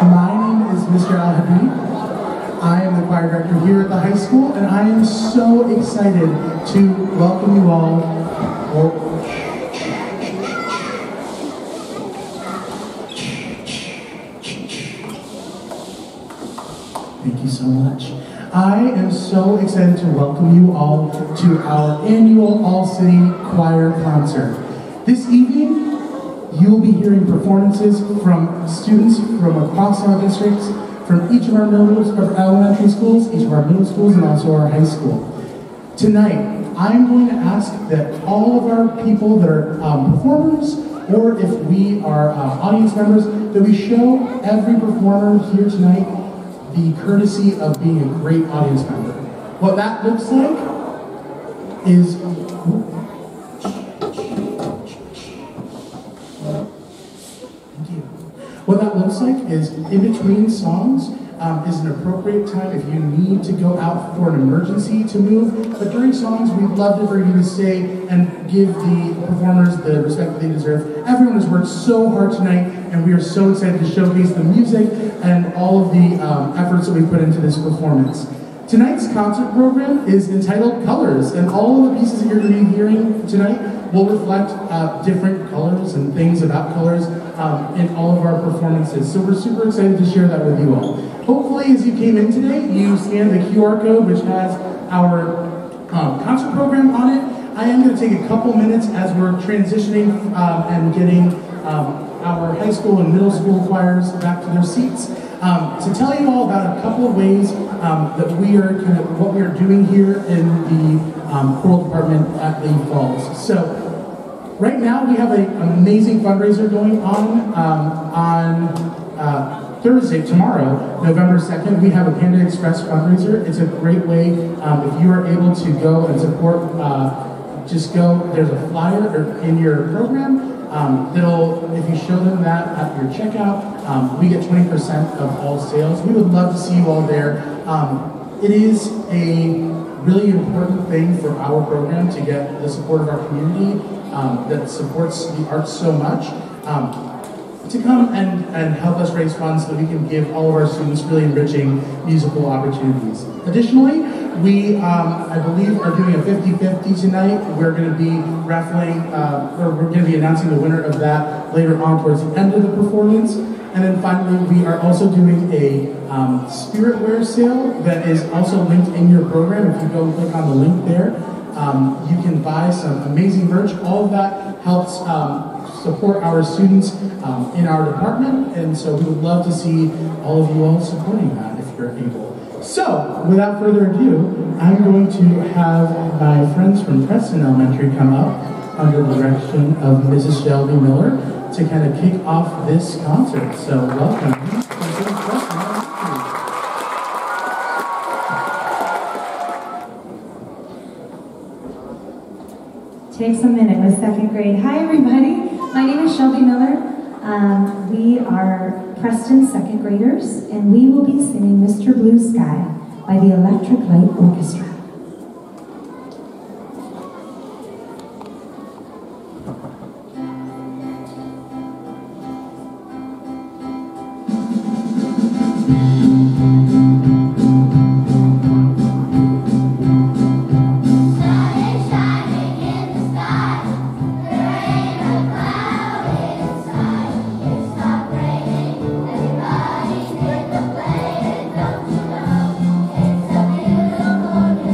My name is Mr. Al-Habib. I am the choir director here at the high school, and I am so excited to welcome you all. Thank you so much. I am so excited to welcome you all to our annual All-City Choir Concert. This evening, you will be hearing performances from students from across our districts, from each of our elementary schools, each of our middle schools, and also our high school. Tonight, I'm going to ask that all of our people that are performers, or if we are audience members, that we show every performer here tonight the courtesy of being a great audience member. What that looks like is... What that looks like is, in between songs, is an appropriate time if you need to go out for an emergency to move. But during songs, we'd love for you to stay and give the performers the respect that they deserve. Everyone has worked so hard tonight, and we are so excited to showcase the music and all of the efforts that we put into this performance. Tonight's concert program is entitled Colors, and all of the pieces that you're going to be hearing tonight will reflect different colors and things about colors in all of our performances. So we're super excited to share that with you all. Hopefully, as you came in today, you scanned the QR code, which has our concert program on it. I am going to take a couple minutes as we're transitioning and getting our high school and middle school choirs back to their seats to tell you all about a couple of ways that we are what we are doing here in the choral department at Lady Falls. So right now we have an amazing fundraiser going on Thursday, tomorrow, November 2nd. We have a Panda Express fundraiser. It's a great way if you are able to go and support. Just go. There's a flyer in your program. If you show them that at your checkout, we get 20% of all sales. We would love to see you all there. It is a really important thing for our program to get the support of our community that supports the arts so much, to come and help us raise funds so that we can give all of our students really enriching musical opportunities. Additionally, we, I believe, are doing a 50-50 tonight. We're going to be raffling, or we're going to be announcing the winner of that later on towards the end of the performance. And then finally, we are also doing a spiritware sale that is also linked in your program. If you go click on the link there, you can buy some amazing merch. All of that helps support our students in our department, and so we would love to see all of you all supporting that if you're able. So, without further ado, I'm going to have my friends from Preston Elementary come up under the direction of Mrs. Shelby Miller to kind of kick off this concert. So, welcome. Takes a minute with second grade. Hi, everybody. My name is Shelby Miller. We are Preston second graders, and we will be singing Mr. Blue Sky by the Electric Light Orchestra. Everybody, get the plane, don't you know? It's a beautiful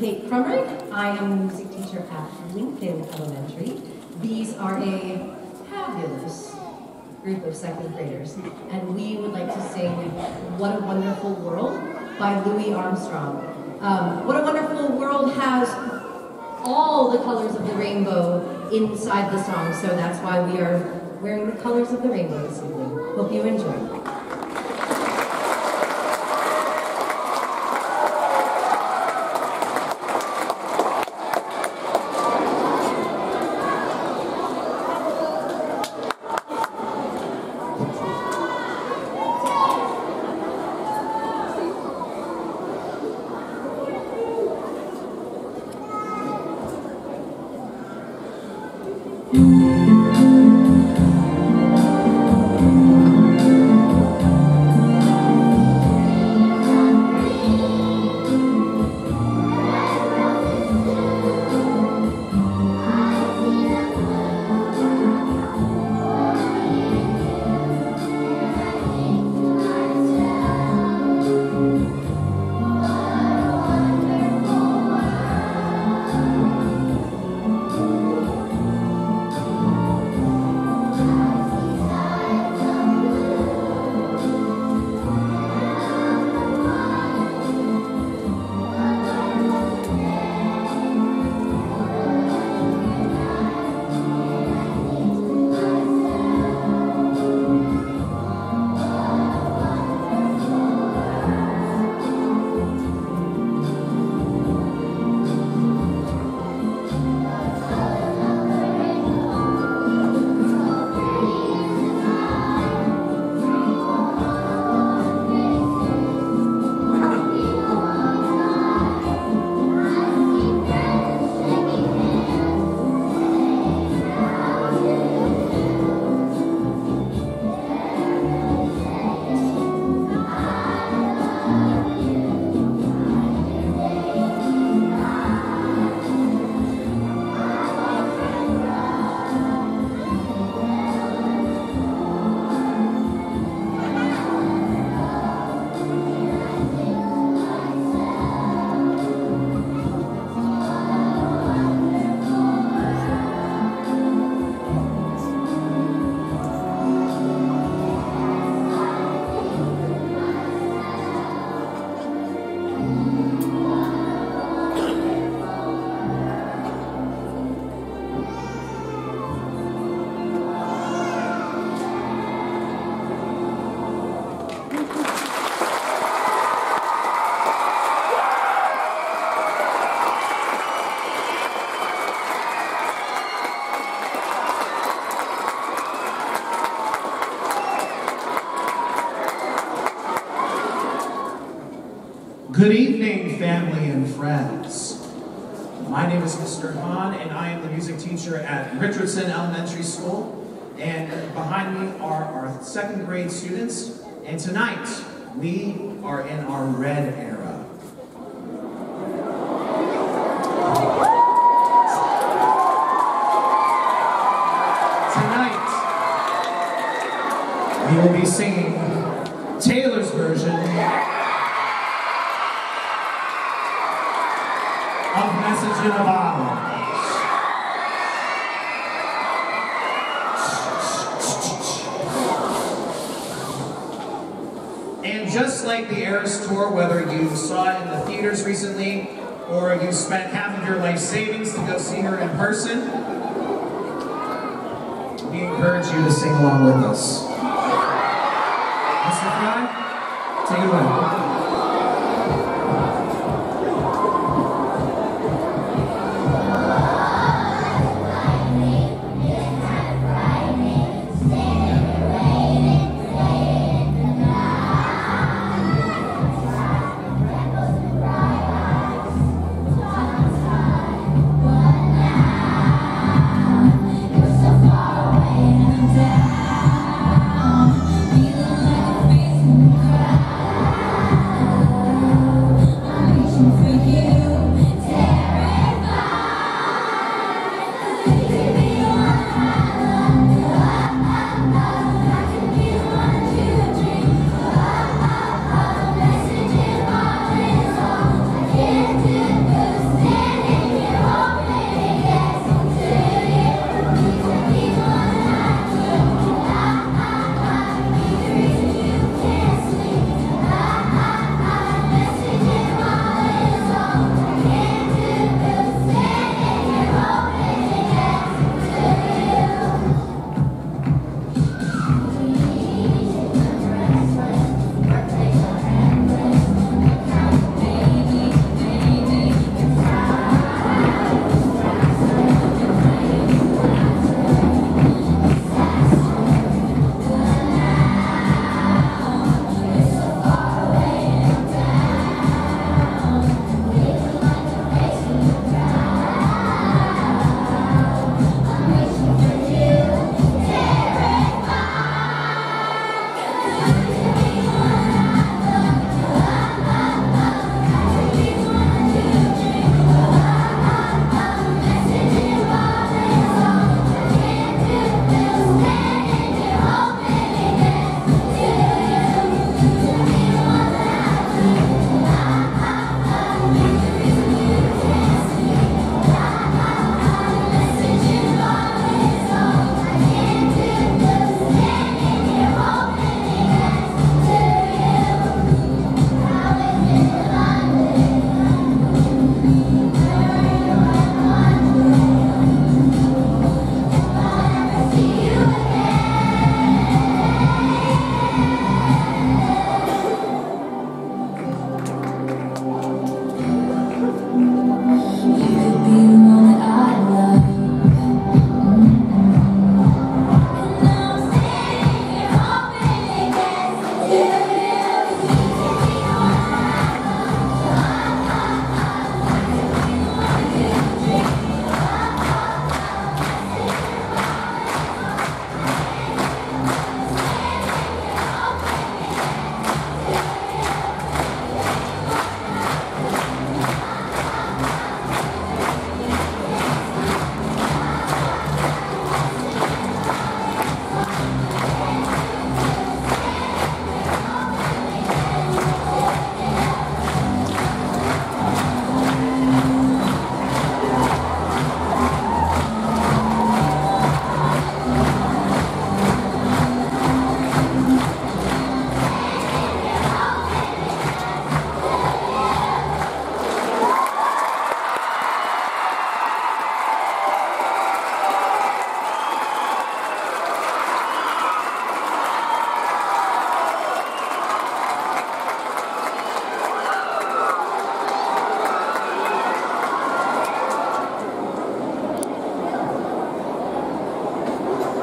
Kate Crumrick. I am the music teacher at Lincoln Elementary. These are a fabulous group of second graders, and we would like to sing What a Wonderful World by Louis Armstrong. What a Wonderful World has all the colors of the rainbow inside the song, so that's why we are wearing the colors of the rainbow this evening. Hope you enjoy. Good evening, family and friends. My name is Mr. Hahn, and I am the music teacher at Richardson Elementary School. And behind me are our second grade students. And tonight, we are in our red era. Tonight, we will be singing Taylor's version of Message in a Bottle. And just like the Eras Tour, whether you saw it in the theaters recently or you spent half of your life savings to go see her in person, we encourage you to sing along with us. Mr. Fry, take it away.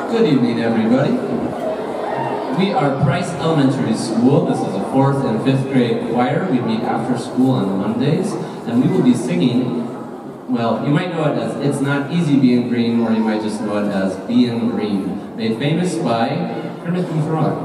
Good evening, everybody. We are Price Elementary School. This is a 4th and 5th grade choir. We meet after school on Mondays, and we will be singing, well, you might know it as It's Not Easy Being Green, or you might just know it as Being Green, made famous by Kermit the Frog.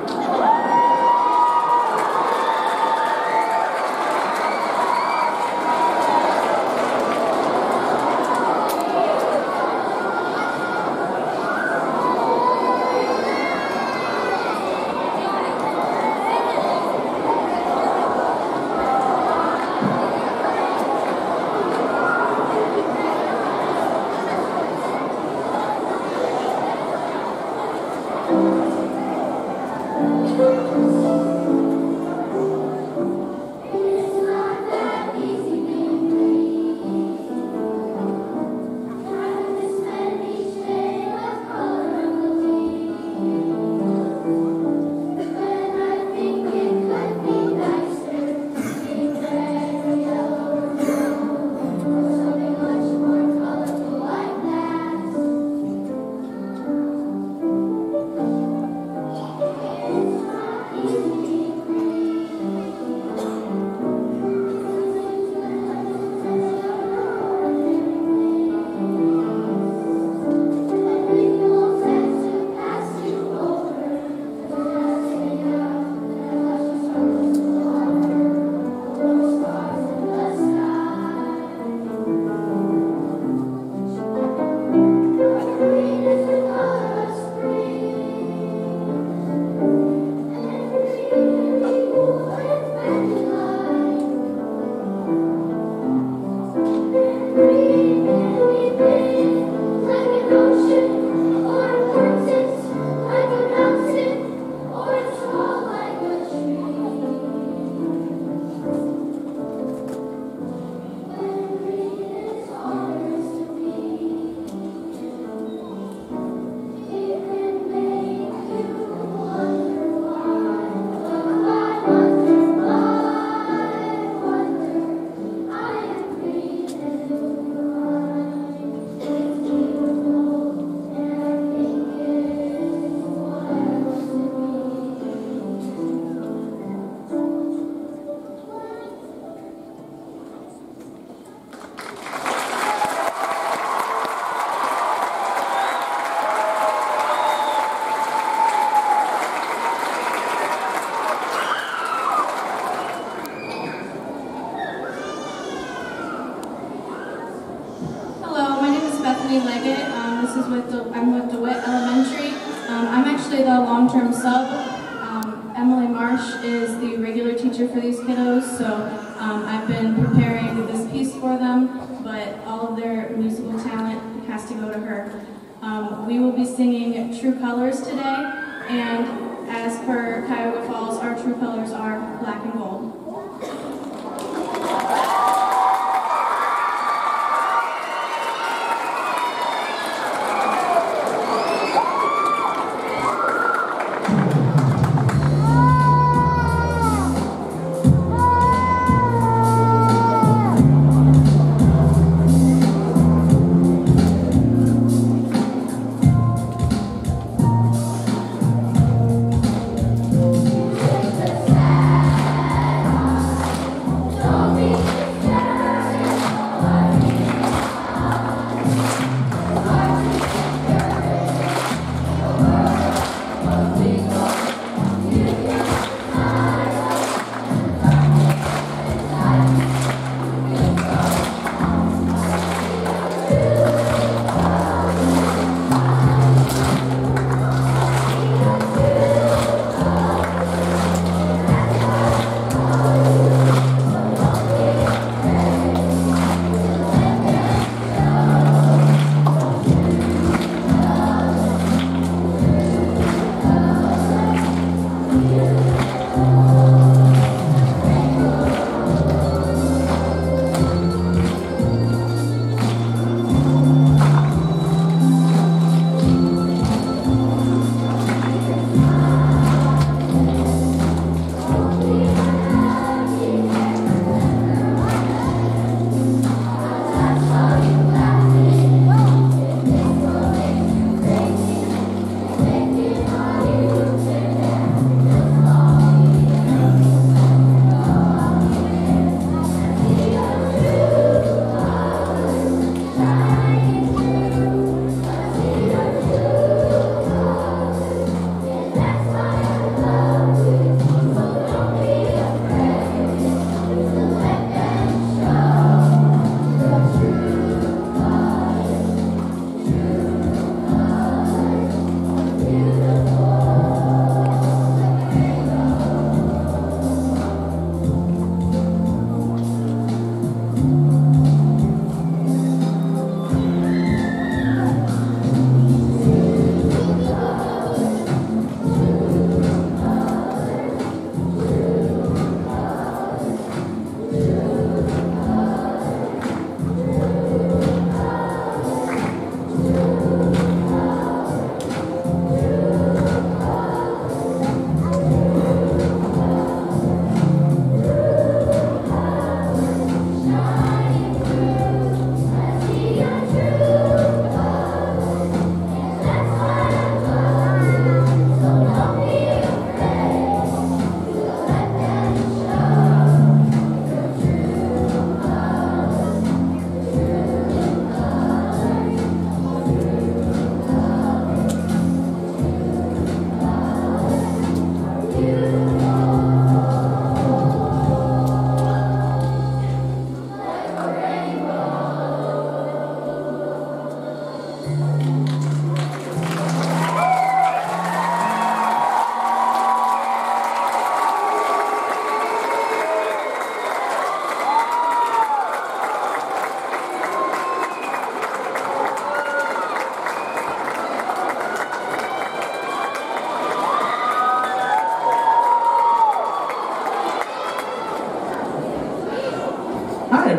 I'm with DeWitt Elementary. I'm actually the long-term sub. Emily Marsh is the regular teacher for these kiddos, so I've been preparing this piece for them, but all of their musical talent has to go to her. We will be singing True Colors today, and as per Cuyahoga Falls, our true colors are black and gold. Don't be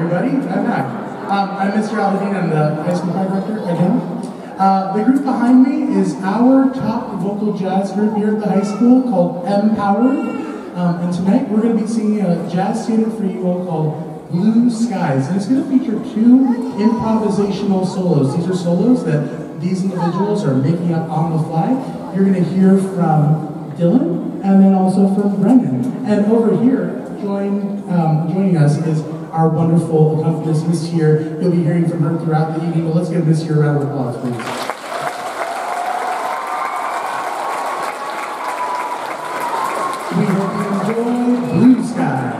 everybody. I'm back. I'm Mr. Alvin. I'm the high school choir director again. The group behind me is our top vocal jazz group here at the high school called Empowered. And tonight we're going to be singing a jazz standard for you all called Blue Skies. And it's going to feature 2 improvisational solos. These are solos that these individuals are making up on the fly. You're going to hear from Dylan and then also from Brendan. And over here, joining us is our wonderful accompanist, Miss Tier. You'll be hearing from her throughout the evening, but let's give Miss Tier a round of applause, please. We hope you enjoy Blue Sky.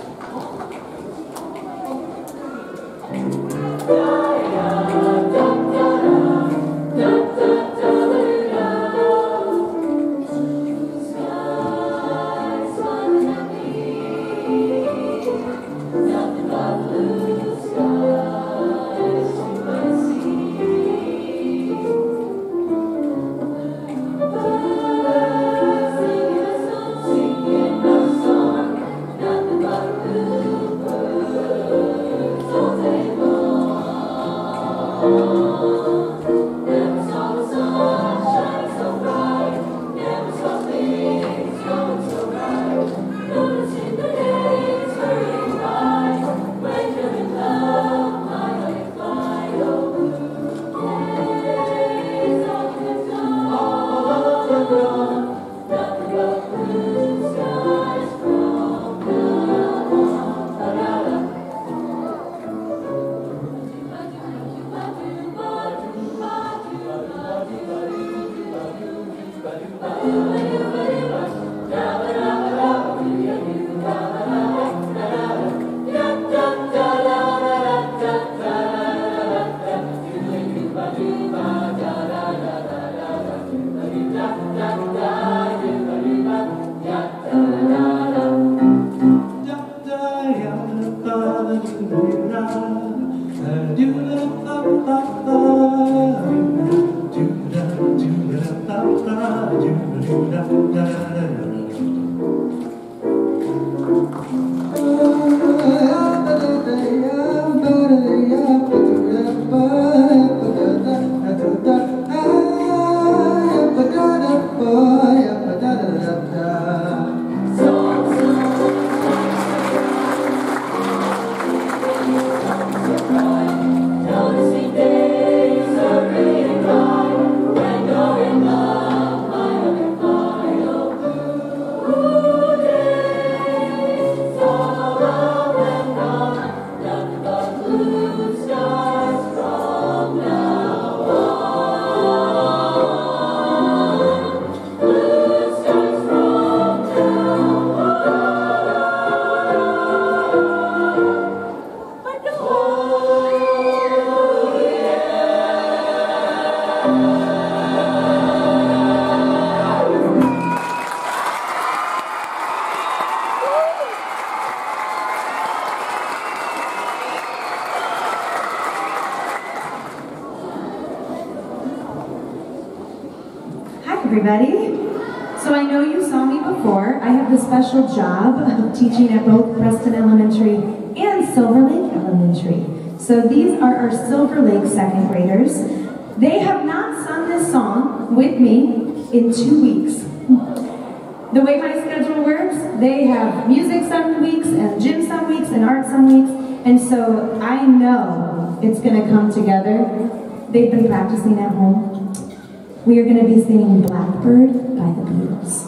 Everybody. So I know you saw me before. I have the special job of teaching at both Preston Elementary and Silver Lake Elementary. So these are our Silver Lake second graders. They have not sung this song with me in 2 weeks. The way my schedule works, they have music some weeks and gym some weeks and art some weeks. And so I know it's going to come together. They've been practicing at home. We are going to be singing Blackbird by the Beatles.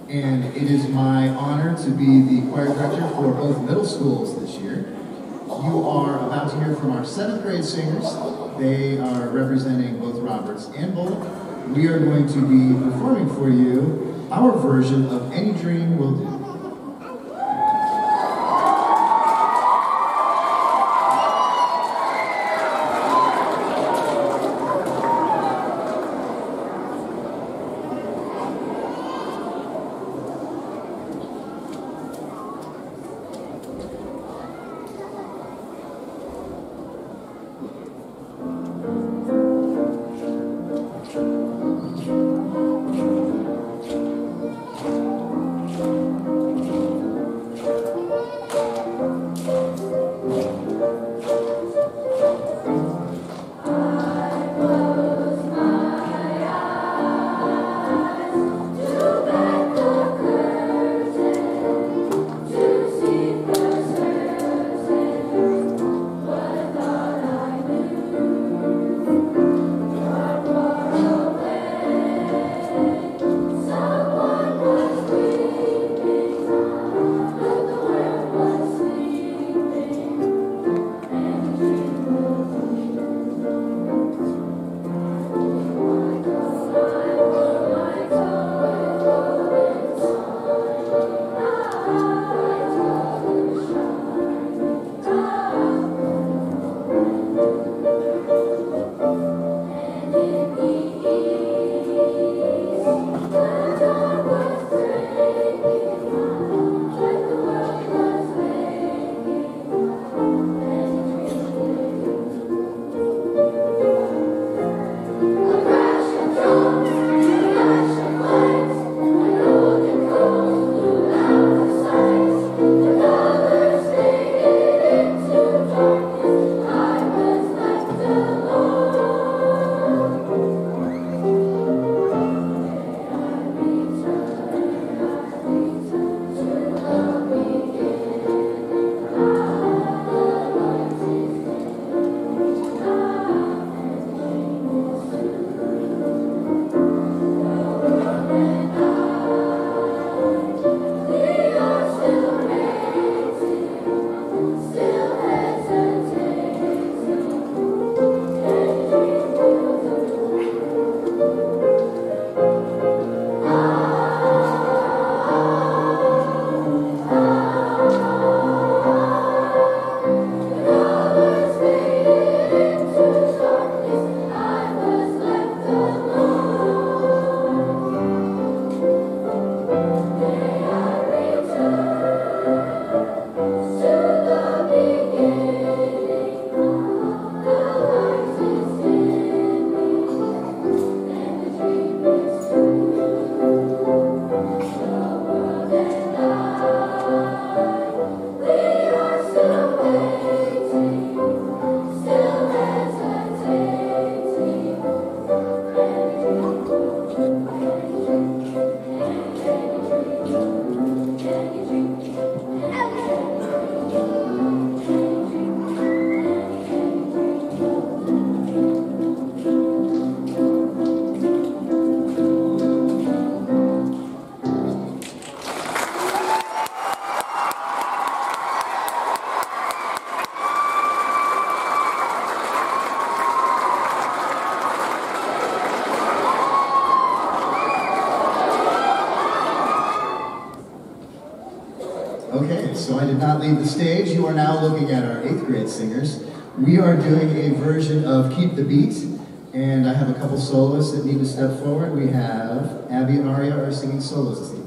and it is my honor to be the choir director for both middle schools this year. You are about to hear from our 7th grade singers. They are representing both Roberts and Bullock. We are going to be performing for you our version of Any Dream Will Do. Okay, so I did not leave the stage. You are now looking at our 8th grade singers. We are doing a version of Keep the Beat, and I have a couple soloists that need to step forward. We have Abby and Aria are singing solos this evening.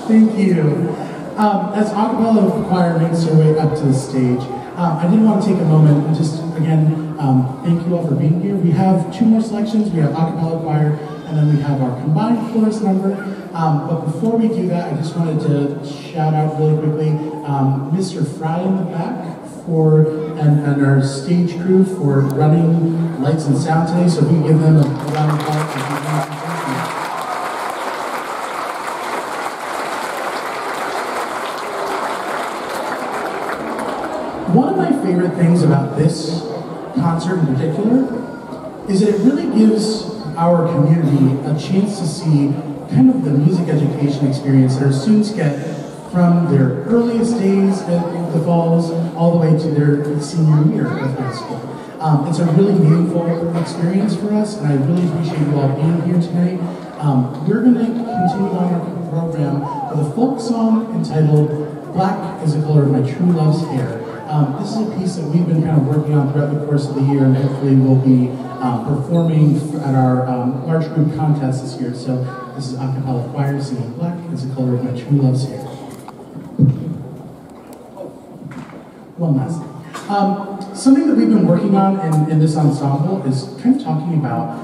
Thank you. As acapella choir makes their way up to the stage, I did want to take a moment and just, again, thank you all for being here. We have two more selections. We have acapella choir, and then we have our combined chorus number. But before we do that, I just wanted to shout out really quickly Mr. Fry in the back and our stage crew for running lights and sound today. So if we can give them a round of applause. Thank you. One of my favorite things about this concert in particular is that it really gives our community a chance to see kind of the music education experience that our students get from their earliest days at the Falls all the way to their senior year of high school. It's a really meaningful experience for us, and I really appreciate you all being here tonight. We're going to continue on our program with a folk song entitled "Black is the Color of My True Love's Hair." This is a piece that we've been kind of working on throughout the course of the year, and hopefully we'll be performing at our large group contest this year. So this is a cappella choir singing "Black is the Color of My True Love's Hair." One last thing. Something that we've been working on in this ensemble is kind of talking about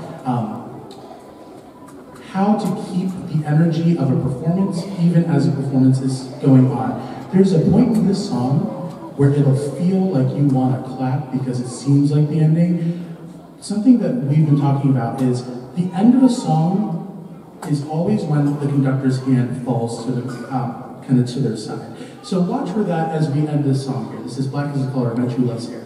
how to keep the energy of a performance even as a performance is going on. There's a point in this song where it'll feel like you want to clap because it seems like the ending. Something that we've been talking about is the end of a song is always when the conductor's hand falls to the kind of to their side. So watch for that as we end this song here. This is "Black is the Color of My True Love's Hair."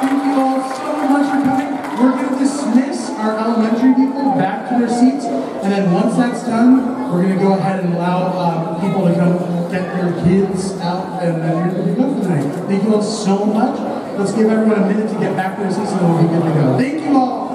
thank you all so much for coming. We're going to dismiss our elementary people back to their seats, and then once that's done, we're going to go ahead and allow people to come get their kids out, and then you're going to go for the night. Thank you all so much. Let's give everyone a minute to get back to their seats, and then we'll be good to go. Thank you all.